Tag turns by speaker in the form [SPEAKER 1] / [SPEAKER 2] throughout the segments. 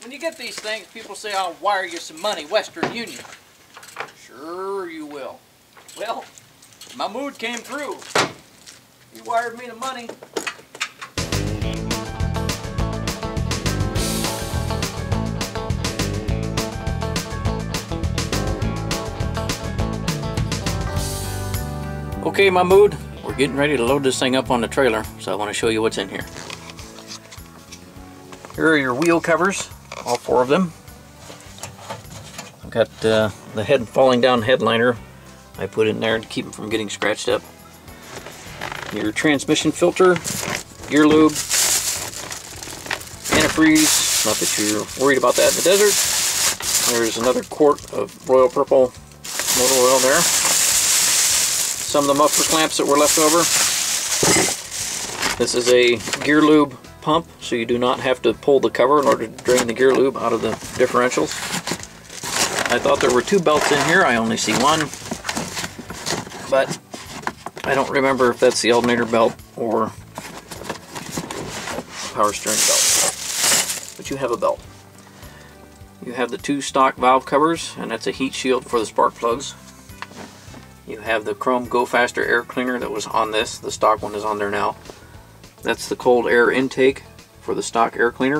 [SPEAKER 1] When you get these things, people say, I'll wire you some money, Western Union. Sure you will. Well, my mood came through. He wired me the money. Okay, Mahmood, we're getting ready to load this thing up on the trailer, so I want to show you what's in here. Here are your wheel covers, all 4 of them. I've got the falling down headliner I put in there to keep them from getting scratched up. Your transmission filter, gear lube, antifreeze, not that you're worried about that in the desert. There's another quart of Royal Purple motor oil there. Some of the muffler clamps that were left over. This is a gear lube pump, so you do not have to pull the cover in order to drain the gear lube out of the differentials. I thought there were 2 belts in here. I only see 1, but I don't remember if that's the alternator belt or power steering belt. But you have a belt. You have the 2 stock valve covers, and that's a heat shield for the spark plugs. You have the chrome Go Faster air cleaner that was on this. The stock one is on there now. That's the cold air intake for the stock air cleaner.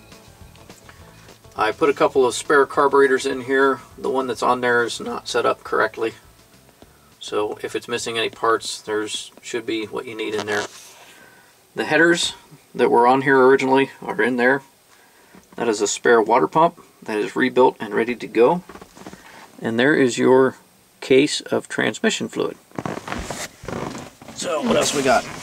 [SPEAKER 1] I put a couple of spare carburetors in here. The one that's on there is not set up correctly. So if it's missing any parts, should be what you need in there. The headers that were on here originally are in there. That is a spare water pump that is rebuilt and ready to go. And there is your case of transmission fluid. So what else we got?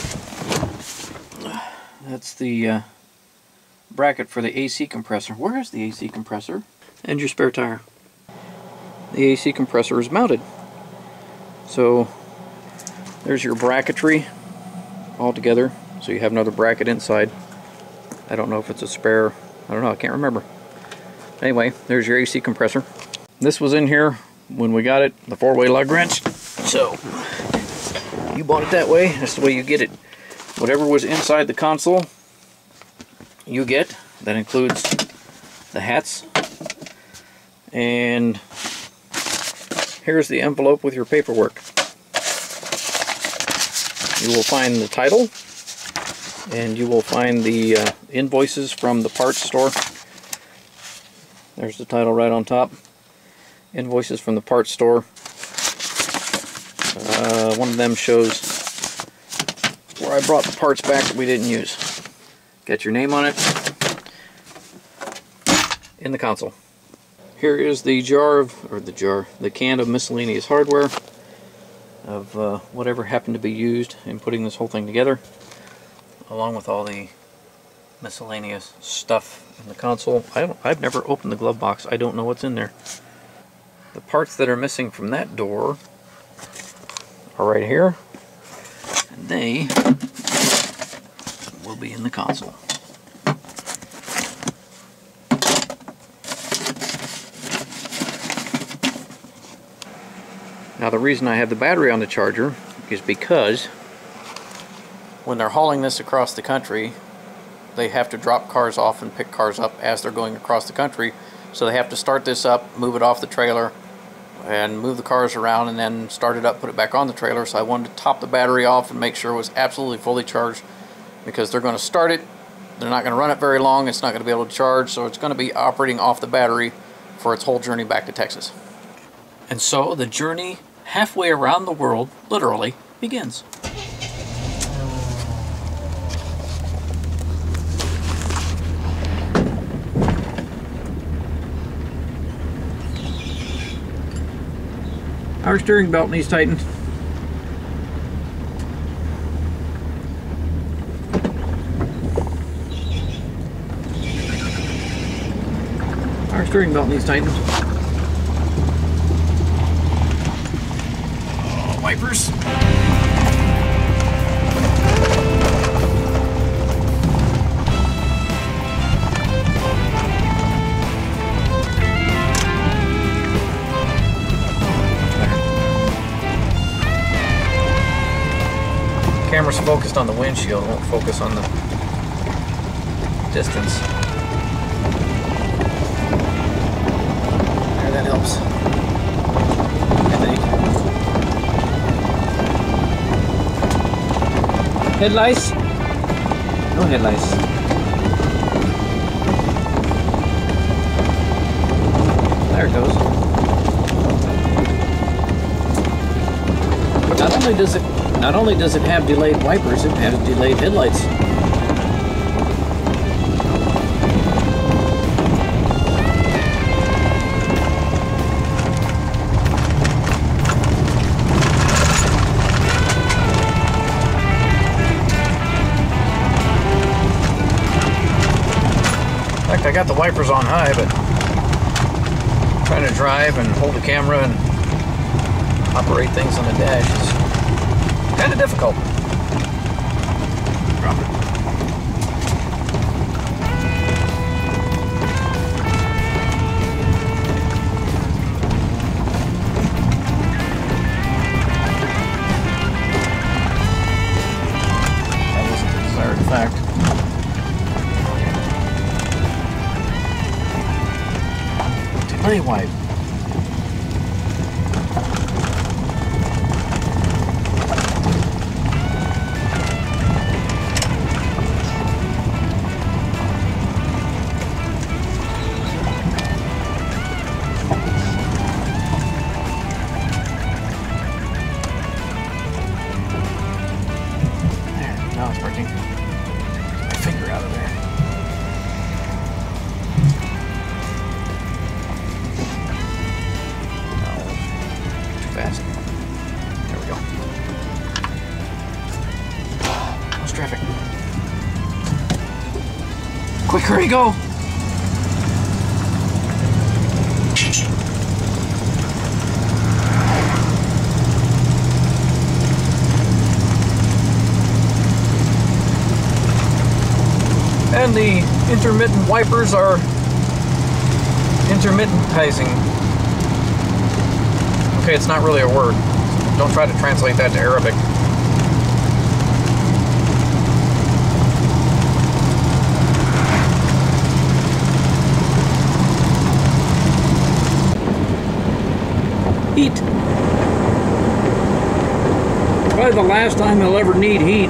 [SPEAKER 1] That's the bracket for the AC compressor. Where is the AC compressor? And your spare tire. The AC compressor is mounted. So there's your bracketry all together. So you have another bracket inside. I don't know if it's a spare. I don't know. I can't remember. Anyway, there's your AC compressor. This was in here when we got it, the 4-way lug wrench. So you bought it that way. That's the way you get it. Whatever was inside the console, you get. That includes the hats. And here's the envelope with your paperwork. You will find the title, and you will find the invoices from the parts store. There's the title right on top. Invoices from the parts store. One of them shows where I brought the parts back that we didn't use. Got your name on it in the console. Here is the the can of miscellaneous hardware of whatever happened to be used in putting this whole thing together, along with all the miscellaneous stuff in the console. I've never opened the glove box. I don't know what's in there. The parts that are missing from that door are right here, and they will be in the console. Now the reason I have the battery on the charger is because when they're hauling this across the country, they have to drop cars off and pick cars up as they're going across the country. So they have to start this up, move it off the trailer, and move the cars around, and then start it up, put it back on the trailer. So I wanted to top the battery off and make sure it was absolutely fully charged, because they're going to start it, they're not going to run it very long, it's not going to be able to charge, so it's going to be operating off the battery for its whole journey back to Texas. And so the journey halfway around the world, literally, begins. Our steering belt needs tightened. Our steering belt needs tightened. Oh, wipers. Camera's focused on the windshield, won't focus on the distance. helps, I think. Headlights? No headlights. There it goes. But not only does it have delayed wipers, it has delayed headlights. I got the wipers on high, but trying to drive and hold the camera and operate things on the dash is kind of difficult. Drop it. That wasn't the desired effect. Delay wipe. There, now it's working. Get my finger out of there. Fast. There we go. How's traffic? Quick, hurry, go! And the intermittent wipers are intermittentizing. Okay, it's not really a word. Don't try to translate that to Arabic. Heat. Probably the last time they'll ever need heat.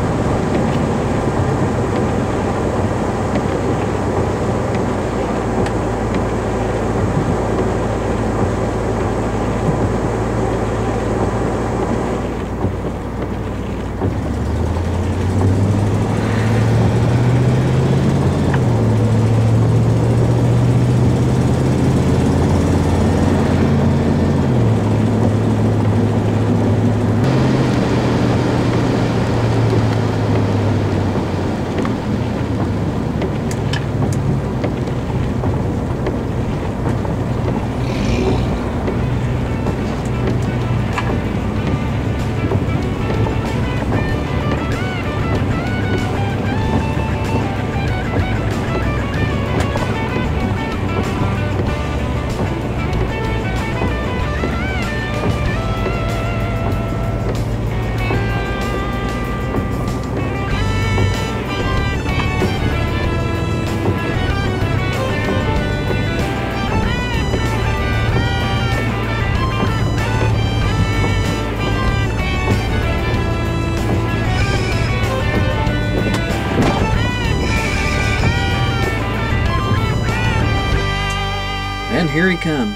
[SPEAKER 1] And here he comes.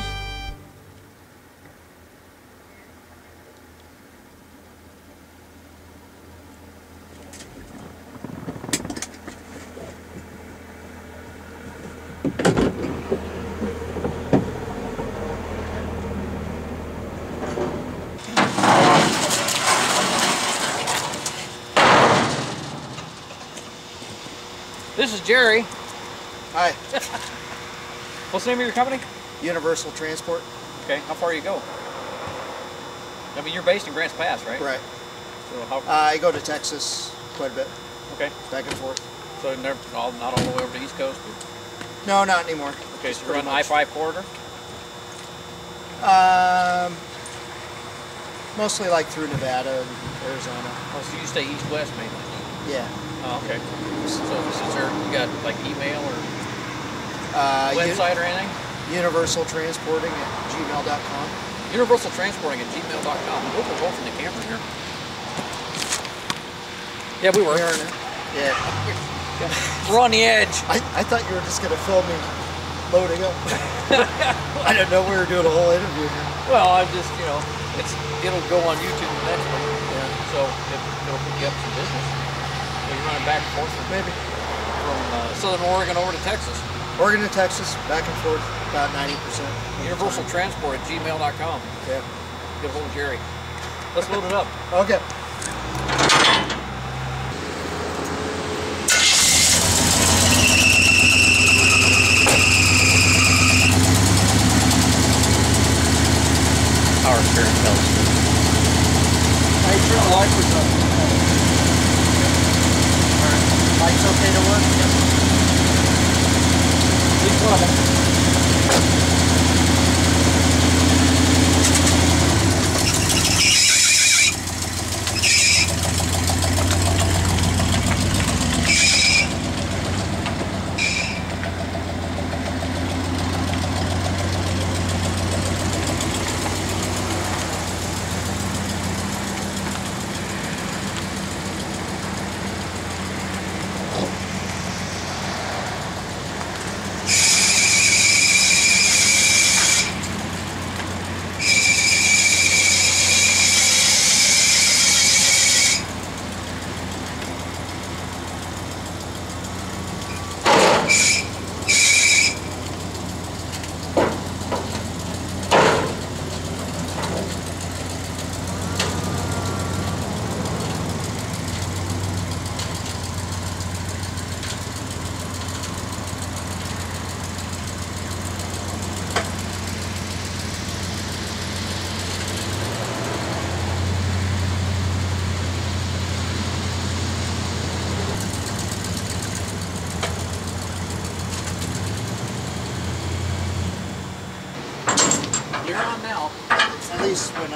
[SPEAKER 1] This is Jerry.
[SPEAKER 2] Hi.
[SPEAKER 1] What's the name of your company?
[SPEAKER 2] Universal Transport.
[SPEAKER 1] Okay, how far do you go? I mean, you're based in Grants Pass, right?
[SPEAKER 2] Right.
[SPEAKER 1] So how?
[SPEAKER 2] I go to Texas quite a bit.
[SPEAKER 1] Okay.
[SPEAKER 2] Back and forth.
[SPEAKER 1] So never, not all the way over to the East Coast? But...
[SPEAKER 2] No, not anymore.
[SPEAKER 1] Okay, so you're on I-5 corridor?
[SPEAKER 2] Mostly like through Nevada and Arizona.
[SPEAKER 1] Oh, so you stay east-west mainly?
[SPEAKER 2] Yeah.
[SPEAKER 1] Oh, okay. So is there, you got like email or
[SPEAKER 2] Uh,
[SPEAKER 1] website or anything?
[SPEAKER 2] universaltransporting@gmail.com.
[SPEAKER 1] Universaltransporting@gmail.com. We're both in the camera here. Yeah, we were.
[SPEAKER 2] Yeah.
[SPEAKER 1] We're on the edge.
[SPEAKER 2] I thought you were just going to film me loading up. I didn't know we were doing a whole interview here.
[SPEAKER 1] Well, I just, you know, it'll go on YouTube eventually. Yeah. So it'll pick you up some business. So you're running back and forth
[SPEAKER 2] Maybe.
[SPEAKER 1] From Southern Oregon over to Texas.
[SPEAKER 2] Oregon to Texas, back and forth, about 90%.
[SPEAKER 1] Universaltransport@gmail.com.
[SPEAKER 2] Yeah.
[SPEAKER 1] Get a hold of Jerry. Let's load it up.
[SPEAKER 2] Okay.
[SPEAKER 1] Power steering tells.
[SPEAKER 2] Make sure the wipers up. Alright. Lights okay to work? Yep.
[SPEAKER 1] At least one of them. You're on now.
[SPEAKER 2] At least when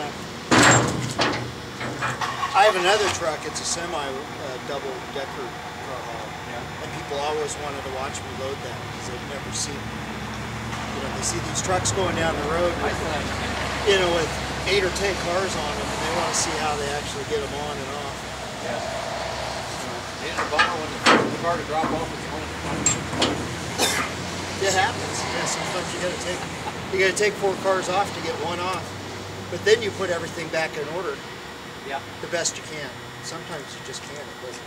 [SPEAKER 2] I have another truck, it's a semi double-decker car haul.
[SPEAKER 1] Yeah.
[SPEAKER 2] And people always wanted to watch me load that because they've never seen, you know, they see these trucks going down the road with, you know, with 8 or 10 cars on them, and they want to see how they actually get them on and off.
[SPEAKER 1] Yeah. It's a bummer when the car to drop off with
[SPEAKER 2] It happens. Yeah, sometimes you gotta take 4 cars off to get one off. But then you put everything back in order
[SPEAKER 1] Yeah.
[SPEAKER 2] the best you can. Sometimes you just can't. It doesn't.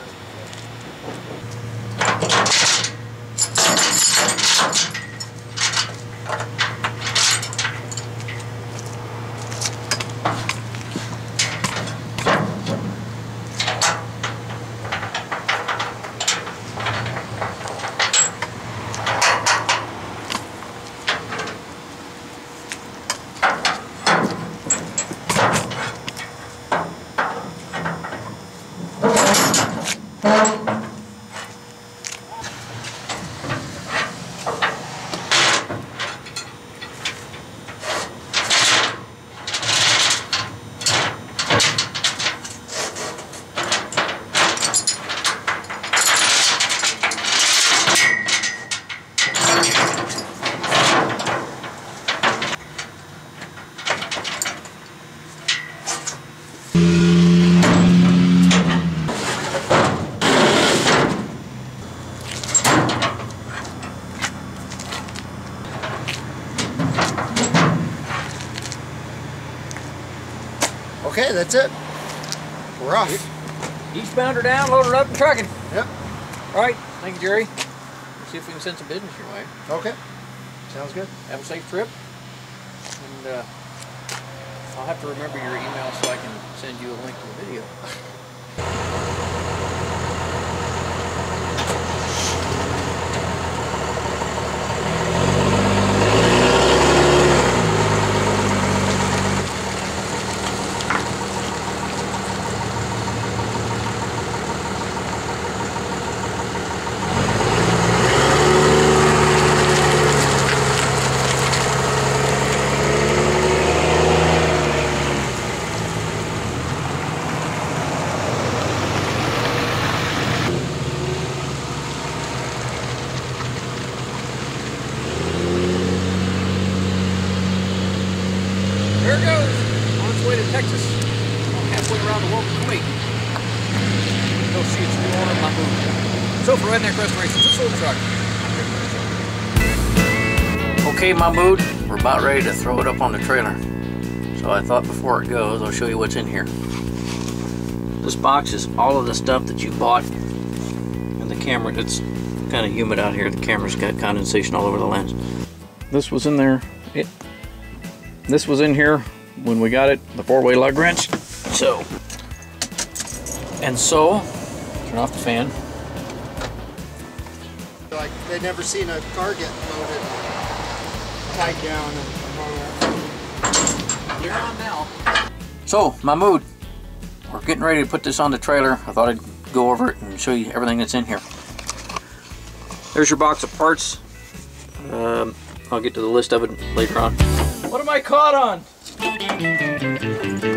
[SPEAKER 2] Okay, that's it. We're off.
[SPEAKER 1] Eastbound or down, load it up and trucking.
[SPEAKER 2] Yep.
[SPEAKER 1] All right. Thank you, Jerry. We'll see if we can send some business your way.
[SPEAKER 2] Okay. Sounds good.
[SPEAKER 1] Have a safe trip. And I'll have to remember your email so I can send you a link to the video. So for Redneck Restoration, this old truck. Okay, Mahmood, we're about ready to throw it up on the trailer. So I thought before it goes, I'll show you what's in here. This box is all of the stuff that you bought. And the camera, it's kind of humid out here. The camera's got condensation all over the lens. This was in there. This was in here when we got it, the 4-way lug wrench. So, turn off the fan.
[SPEAKER 2] Like they'd never seen a car get loaded, tied down, and all that.
[SPEAKER 1] You're on now. So, Mahmood, we're getting ready to put this on the trailer. I thought I'd go over it and show you everything that's in here. There's your box of parts. I'll get to the list of it later on. What am I caught on?